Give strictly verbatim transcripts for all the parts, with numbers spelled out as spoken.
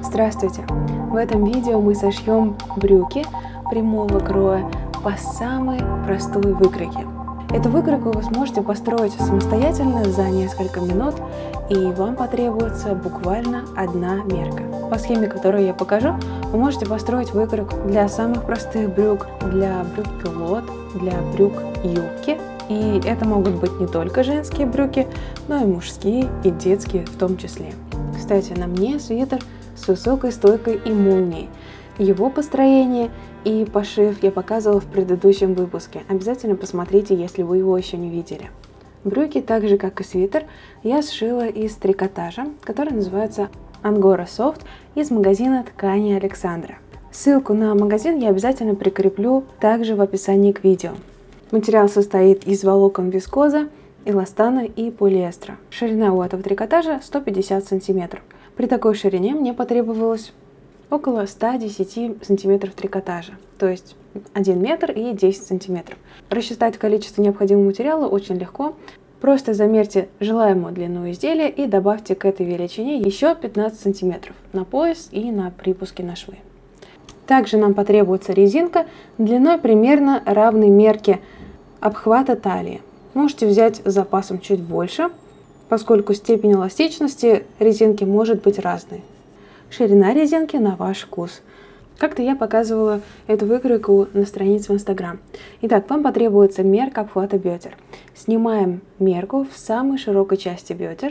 Здравствуйте! В этом видео мы сошьем брюки прямого кроя по самой простой выкройке. Эту выкройку вы сможете построить самостоятельно за несколько минут, и вам потребуется буквально одна мерка. По схеме, которую я покажу, вы можете построить выкройку для самых простых брюк, для брюк-пилот, для брюк-юбки. И это могут быть не только женские брюки, но и мужские, и детские в том числе. Кстати, на мне свитер с высокой стойкой и молнией. Его построение и пошив я показывала в предыдущем выпуске. Обязательно посмотрите, если вы его еще не видели. Брюки, так же как и свитер, я сшила из трикотажа, который называется Angora Soft из магазина ткани Александра. Ссылку на магазин я обязательно прикреплю также в описании к видео. Материал состоит из волокон вискоза, эластана и полиэстера. Ширина у этого трикотажа сто пятьдесят сантиметров. При такой ширине мне потребовалось около ста десяти сантиметров трикотажа, то есть один метр и десять сантиметров. Рассчитать количество необходимого материала очень легко. Просто замерьте желаемую длину изделия и добавьте к этой величине еще пятнадцать сантиметров на пояс и на припуске на швы. Также нам потребуется резинка длиной примерно равной мерке обхвата талии. Можете взять с запасом чуть больше, поскольку степень эластичности резинки может быть разной. Ширина резинки на ваш вкус. Как-то я показывала эту выкройку на странице в Instagram. Итак, вам потребуется мерка обхвата бедер. Снимаем мерку в самой широкой части бедер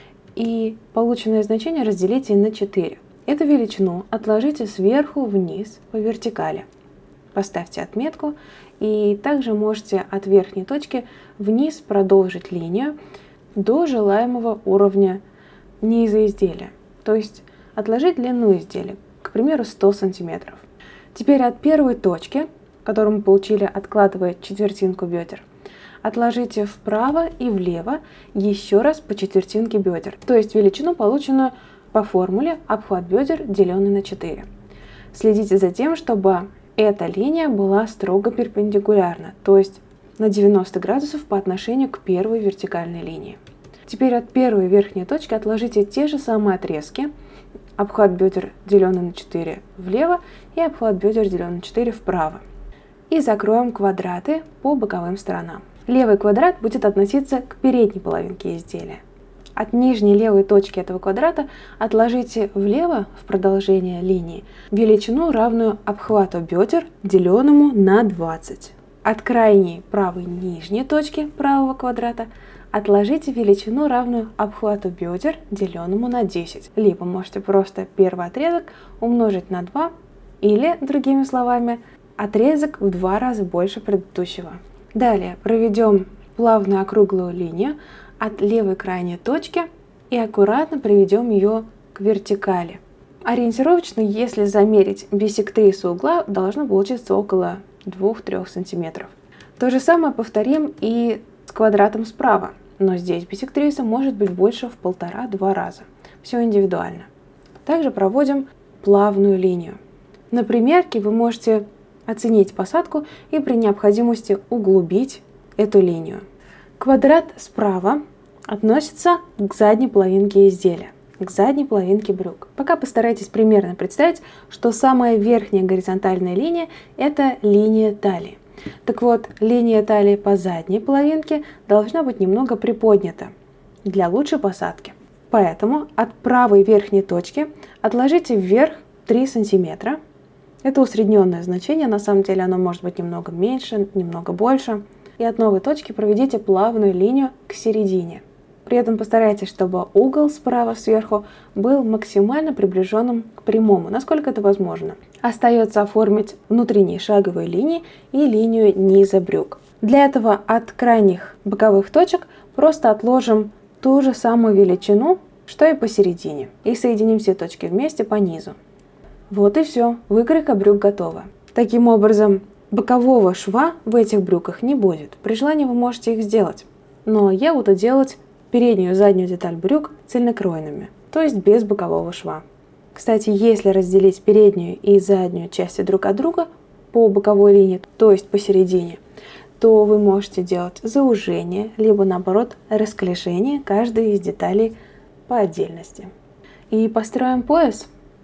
и полученное значение разделите на четыре. Эту величину отложите сверху вниз по вертикали. Поставьте отметку и также можете от верхней точки вниз продолжить линию до желаемого уровня низа изделия. То есть отложить длину изделия, к примеру, сто сантиметров. Теперь от первой точки, которую мы получили, откладывая четвертинку бедер, отложите вправо и влево еще раз по четвертинке бедер. То есть величину, полученную по формуле обхват бедер, деленный на четыре. Следите за тем, чтобы эта линия была строго перпендикулярна, то есть на девяносто градусов по отношению к первой вертикальной линии. Теперь от первой верхней точки отложите те же самые отрезки. Обхват бедер, деленный на четыре, влево и обхват бедер, деленный на четыре, вправо. И закроем квадраты по боковым сторонам. Левый квадрат будет относиться к передней половинке изделия. От нижней левой точки этого квадрата отложите влево в продолжение линии величину, равную обхвату бедер, деленному на двадцать. От крайней правой нижней точки правого квадрата отложите величину, равную обхвату бедер, деленному на десять. Либо можете просто первый отрезок умножить на два, или, другими словами, отрезок в два раза больше предыдущего. Далее проведем плавную округлую линию от левой крайней точки и аккуратно приведем ее к вертикали. Ориентировочно, если замерить биссектрису угла, должно получиться около двух-трёх сантиметров. То же самое повторим и с квадратом справа, но здесь биссектриса может быть больше в полтора-два раза. Все индивидуально. Также проводим плавную линию. На примерке вы можете оценить посадку и при необходимости углубить эту линию. Квадрат справа относится к задней половинке изделия, к задней половинке брюк. Пока постарайтесь примерно представить, что самая верхняя горизонтальная линия – это линия талии. Так вот, линия талии по задней половинке должна быть немного приподнята для лучшей посадки. Поэтому от правой верхней точки отложите вверх три сантиметра. Это усредненное значение, на самом деле оно может быть немного меньше, немного больше. И от новой точки проведите плавную линию к середине. При этом постарайтесь, чтобы угол справа сверху был максимально приближенным к прямому, насколько это возможно. Остается оформить внутренние шаговые линии и линию низа брюк. Для этого от крайних боковых точек просто отложим ту же самую величину, что и посередине, и соединим все точки вместе по низу. Вот и все, выкройка брюк готова. Таким образом, бокового шва в этих брюках не будет. При желании вы можете их сделать, но я буду делать переднюю и заднюю деталь брюк цельнокроенными, то есть без бокового шва. Кстати, если разделить переднюю и заднюю части друг от друга по боковой линии, то есть посередине, то вы можете делать заужение, либо наоборот расклешение каждой из деталей по отдельности. И построим пояс.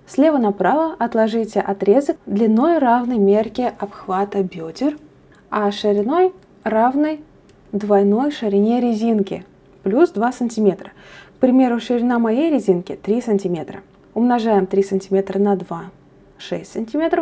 Слева направо отложите отрезок длиной равной мерке обхвата бедер, а шириной равной двойной ширине резинки, плюс два сантиметра. К примеру, ширина моей резинки три сантиметра. Умножаем три сантиметра на два, шесть сантиметров.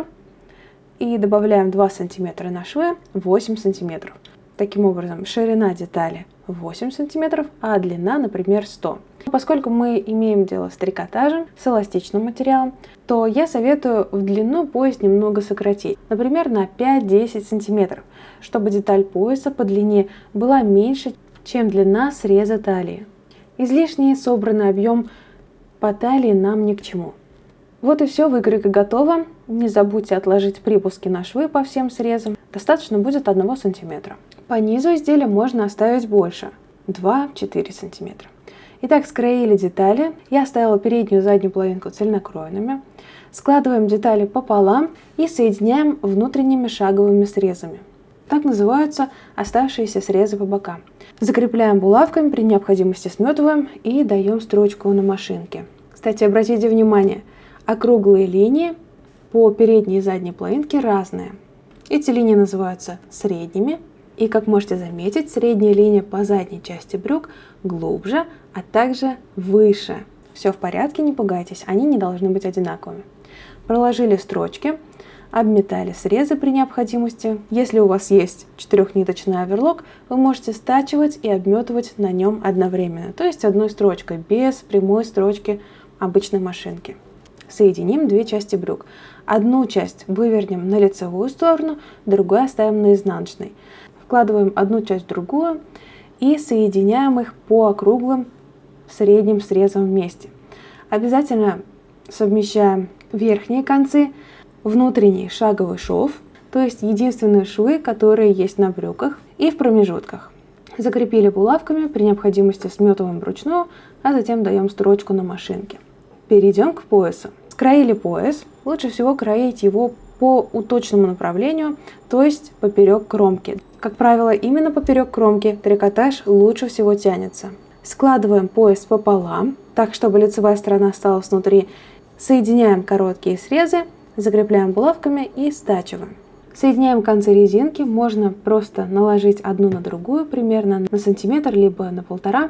И добавляем два сантиметра на швы, восемь сантиметров. Таким образом, ширина детали восемь сантиметров, а длина, например, сто. Поскольку мы имеем дело с трикотажем, с эластичным материалом, то я советую в длину пояс немного сократить, например, на пять-десять сантиметров, чтобы деталь пояса по длине была меньше, чем длина среза талии. Излишний собранный объем по талии нам ни к чему. Вот и все, выкройка готова. Не забудьте отложить припуски на швы по всем срезам. Достаточно будет одного сантиметра. По низу изделия можно оставить больше, два-четыре сантиметра. Итак, скроили детали. Я оставила переднюю и заднюю половинку цельнокроенными. Складываем детали пополам и соединяем внутренними шаговыми срезами. Так называются оставшиеся срезы по бокам. Закрепляем булавками, при необходимости сметываем и даем строчку на машинке. Кстати, обратите внимание, округлые линии по передней и задней половинке разные. Эти линии называются средними. И, как можете заметить, средняя линия по задней части брюк глубже, а также выше. Все в порядке, не пугайтесь, они не должны быть одинаковыми. Проложили строчки, обметали срезы при необходимости. Если у вас есть четырехниточный оверлок, вы можете стачивать и обметывать на нем одновременно, то есть одной строчкой, без прямой строчки обычной машинки. Соединим две части брюк. Одну часть вывернем на лицевую сторону, другую оставим на изнаночной. Вкладываем одну часть в другую и соединяем их по округлым средним срезам вместе. Обязательно совмещаем верхние концы, внутренний шаговый шов, то есть единственные швы, которые есть на брюках, и в промежутках. Закрепили булавками, при необходимости сметываем вручную, а затем даем строчку на машинке. Перейдем к поясу. Скроили пояс. Лучше всего кроить его по уточному направлению, то есть поперек кромки. Как правило, именно поперек кромки трикотаж лучше всего тянется. Складываем пояс пополам, так чтобы лицевая сторона осталась внутри. Соединяем короткие срезы, закрепляем булавками и стачиваем. Соединяем концы резинки, можно просто наложить одну на другую, примерно на сантиметр, либо на полтора,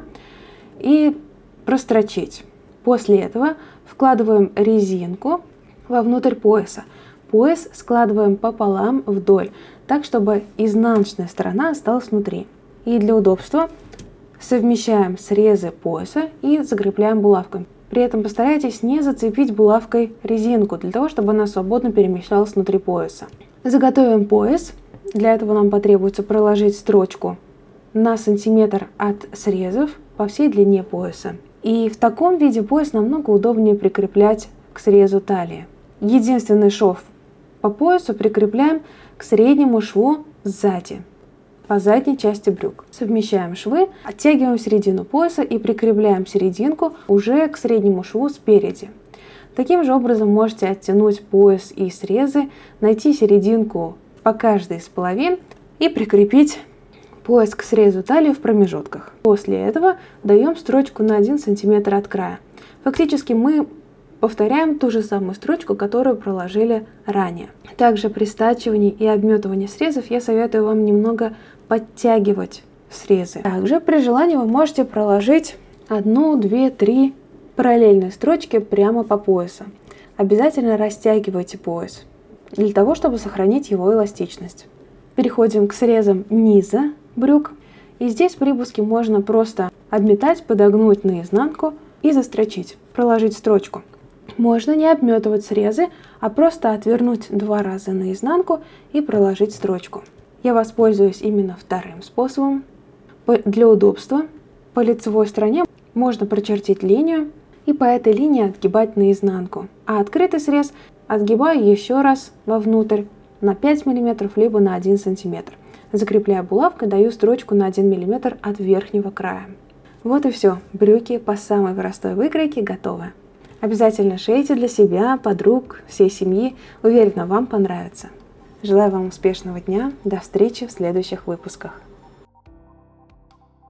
и прострочить. После этого вкладываем резинку вовнутрь пояса. Пояс складываем пополам вдоль, так чтобы изнаночная сторона осталась внутри. И для удобства совмещаем срезы пояса и закрепляем булавками. При этом постарайтесь не зацепить булавкой резинку, для того, чтобы она свободно перемещалась внутри пояса. Заготовим пояс. Для этого нам потребуется проложить строчку на сантиметр от срезов по всей длине пояса. И в таком виде пояс намного удобнее прикреплять к срезу талии. Единственный шов по поясу прикрепляем к среднему шву сзади, по задней части брюк. Совмещаем швы, оттягиваем середину пояса и прикрепляем серединку уже к среднему шву спереди. Таким же образом можете оттянуть пояс и срезы, найти серединку по каждой из половин и прикрепить пояс к срезу талии в промежутках. После этого даем строчку на один сантиметр от края. Фактически мы повторяем ту же самую строчку, которую проложили ранее. Также при стачивании и обметывании срезов я советую вам немного подтягивать срезы. Также при желании вы можете проложить одну, две, три параллельные строчки прямо по поясу. Обязательно растягивайте пояс, для того, чтобы сохранить его эластичность. Переходим к срезам низа брюк. И здесь припуски можно просто обметать, подогнуть наизнанку и застрочить, проложить строчку. Можно не обметывать срезы, а просто отвернуть два раза наизнанку и проложить строчку. Я воспользуюсь именно вторым способом. Для удобства по лицевой стороне можно прочертить линию и по этой линии отгибать наизнанку. А открытый срез отгибаю еще раз вовнутрь на пять миллиметров либо на один сантиметр. Закрепляя булавкой, даю строчку на один миллиметр от верхнего края. Вот и все. Брюки по самой простой выкройке готовы. Обязательно шейте для себя, подруг, всей семьи. Уверена, вам понравится. Желаю вам успешного дня. До встречи в следующих выпусках.